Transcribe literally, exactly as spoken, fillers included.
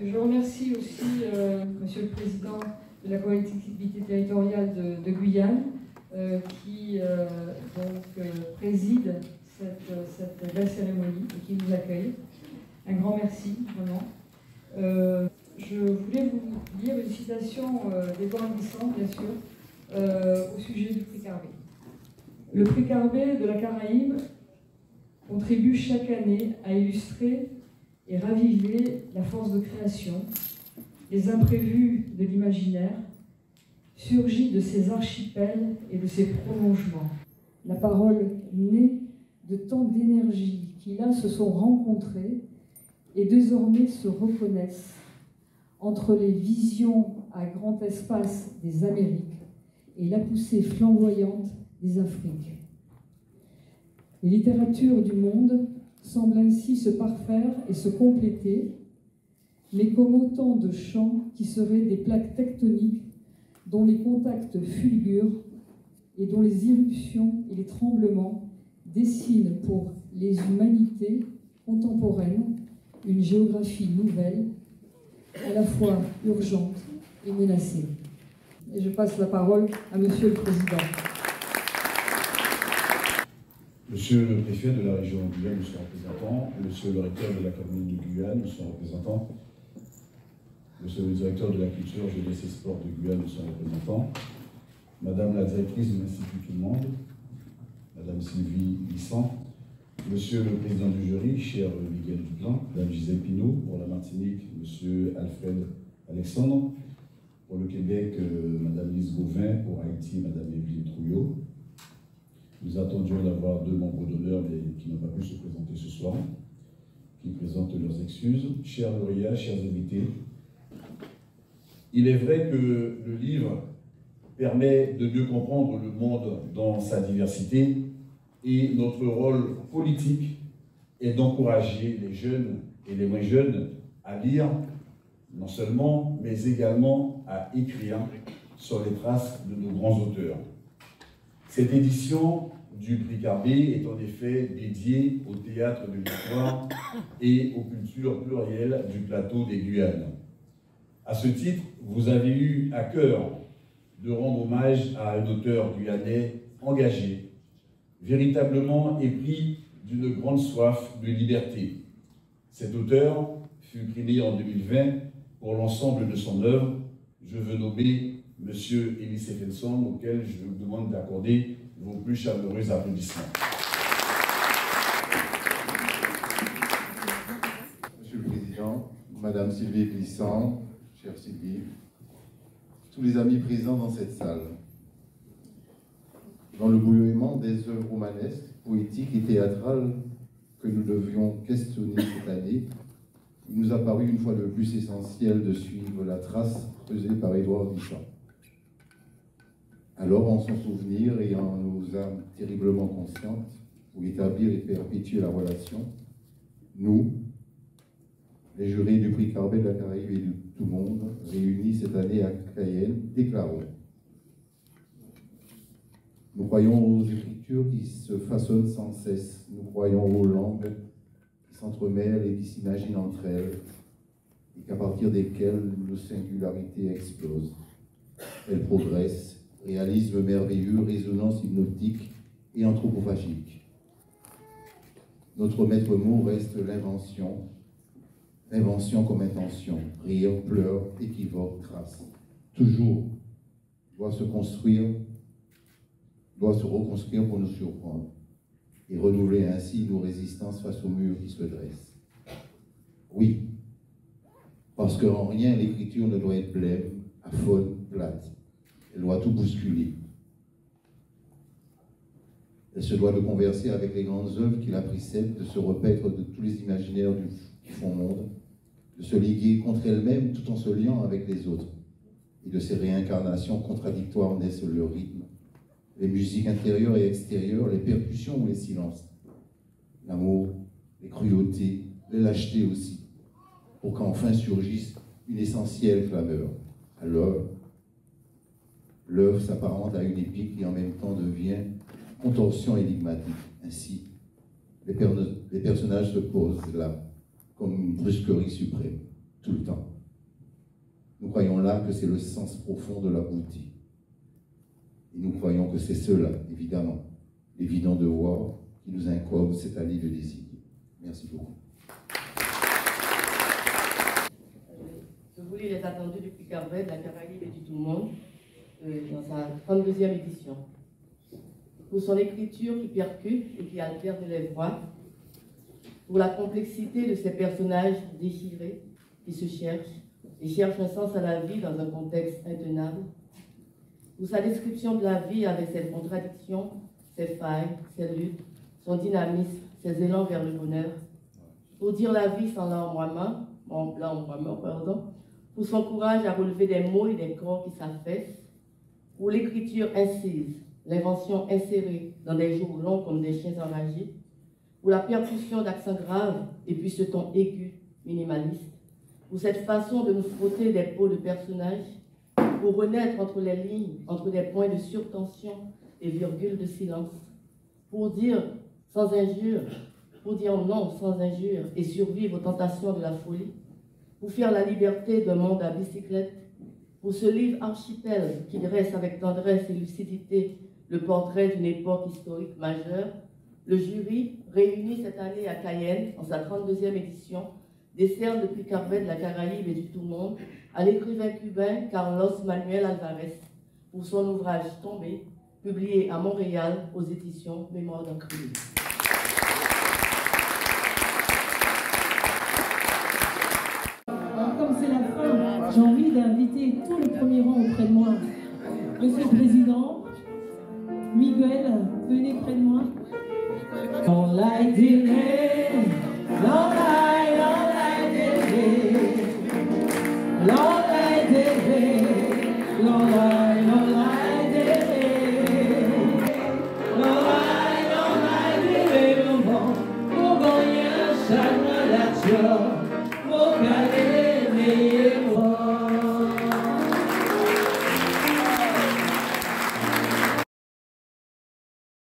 je remercie aussi euh, Monsieur le Président de la collectivité territoriale de, de Guyane, euh, qui euh, donc, euh, préside cette, cette belle cérémonie et qui nous accueille. Un grand merci, vraiment. Euh, je voulais vous lire une citation euh, d'Édouard Glissant, bien sûr, euh, au sujet du prix Carbet. Le prix Carbet de la Caraïbe contribue chaque année à illustrer et raviver la force de création, les imprévus de l'imaginaire, surgit de ces archipels et de ces prolongements. La parole née de tant d'énergie qui là se sont rencontrées et désormais se reconnaissent entre les visions à grand espace des Amériques et la poussée flamboyante des Afriques. Les littératures du monde semblent ainsi se parfaire et se compléter, mais comme autant de champs qui seraient des plaques tectoniques dont les contacts fulgurent et dont les irruptions et les tremblements dessinent pour les humanités contemporaines une géographie nouvelle, à la fois urgente et menacée. Et je passe la parole à Monsieur le Président. Monsieur le préfet de la région de Guyane, monsieur le représentant, monsieur le recteur de la commune de Guyane, monsieur le représentant, monsieur le directeur de la culture, jeunesse et sport de Guyane, monsieur le représentant, madame la directrice de l'Institut Tout le Monde, madame Sylvie Glissant, monsieur le président du jury, cher Miguel Duplan, madame Gisèle Pinault, pour la Martinique, monsieur Alfred Alexandre, pour le Québec, euh, madame Lise Gauvin, pour Haïti, madame Evelyne Trouillot. Nous attendions d'avoir deux membres d'honneur, mais qui n'ont pas pu se présenter ce soir, qui présentent leurs excuses. Chers lauréats, chers invités, il est vrai que le livre permet de mieux comprendre le monde dans sa diversité et notre rôle politique est d'encourager les jeunes et les moins jeunes à lire, non seulement, mais également à écrire sur les traces de nos grands auteurs. Cette édition du prix Carbet est en effet dédiée au théâtre de l'histoire et aux cultures plurielles du plateau des Guyanes. À ce titre, vous avez eu à cœur de rendre hommage à un auteur guyanais engagé, véritablement épris d'une grande soif de liberté. Cet auteur fut primé en deux mille vingt pour l'ensemble de son œuvre. Je veux nommer M. Elie Stefansson, auquel je vous demande d'accorder vos plus chaleureux applaudissements. Monsieur le Président, Madame Sylvie Glissant, chère Sylvie, tous les amis présents dans cette salle, dans le bouillonnement des œuvres romanesques, poétiques et théâtrales que nous devions questionner cette année, il nous a paru une fois de plus essentiel de suivre la trace creusée par Édouard Glissant. Alors, en son souvenir et en nos âmes terriblement conscientes, pour établir et perpétuer la relation, nous, les jurés du prix Carbet de la Caraïbe et de tout le monde, réunis cette année à Cayenne, déclarons: nous croyons aux écritures qui se façonnent sans cesse, nous croyons aux langues qui s'entremêlent et qui s'imaginent entre elles, et qu'à partir desquelles nos singularités explosent. Elles progressent, réalisme merveilleux, résonance hypnotique et anthropophagique. Notre maître mot reste l'invention, l'invention comme intention, rire, pleurs, équivoque, grâce. Toujours doit se construire, doit se reconstruire pour nous surprendre et renouveler ainsi nos résistances face au mur qui se dresse. Oui, parce qu'en rien l'écriture ne doit être blême, aphone, plate. Elle doit tout bousculer. Elle se doit de converser avec les grandes œuvres qui la précèdent, de se repaître de tous les imaginaires du, qui font monde, de se liguer contre elle-même tout en se liant avec les autres. Et de ces réincarnations contradictoires naissent le rythme, les musiques intérieures et extérieures, les percussions ou les silences, l'amour, les cruautés, les lâchetés aussi, pour qu'enfin surgisse une essentielle clameur. Alors, l'œuvre s'apparente à une épique qui en même temps devient contorsion énigmatique. Ainsi, les, per les personnages se posent là, comme une brusquerie suprême, tout le temps. Nous croyons là que c'est le sens profond de la beauté. Et nous croyons que c'est cela, évidemment, l'évident devoir qui nous incombe, c'est-à-dire le désir. Merci beaucoup. Je voulais les attendre depuis Cap-Vert, de la Caraïbe et du tout le monde, euh, dans sa trente-deuxième édition. Pour son écriture qui percute et qui alterne les voix, pour la complexité de ces personnages déchirés qui se cherchent et cherchent un sens à la vie dans un contexte intenable, pour sa description de la vie avec ses contradictions, ses failles, ses luttes, son dynamisme, ses élans vers le bonheur, pour dire la vie sans l'embrasement, l'embrasement, pardon, pour son courage à relever des mots et des corps qui s'affaissent, pour l'écriture incise, l'invention insérée dans des jours longs comme des chiens enragés, pour la percussion d'accents graves et puis ce ton aigu, minimaliste, pour cette façon de nous frotter des peaux de personnages, pour renaître entre les lignes, entre des points de surtension et virgules de silence, pour dire sans injure, pour dire non sans injure et survivre aux tentations de la folie, pour faire la liberté d'un monde à bicyclette, pour ce livre archipel qui dresse avec tendresse et lucidité le portrait d'une époque historique majeure, le jury, réuni cette année à Cayenne, en sa trente-deuxième édition, décerne le prix Cap-Vert de la Caraïbe et du tout le monde à l'écrivain cubain Carlos Manuel Alvarez pour son ouvrage Tombé, publié à Montréal aux éditions Mémoire d'un crime. Alors, comme c'est la fin, j'ai envie d'inviter tout le premier rang auprès de moi. Monsieur le Président, Miguel, venez près de moi. Long light in it, long light, long light in it, long light in it, long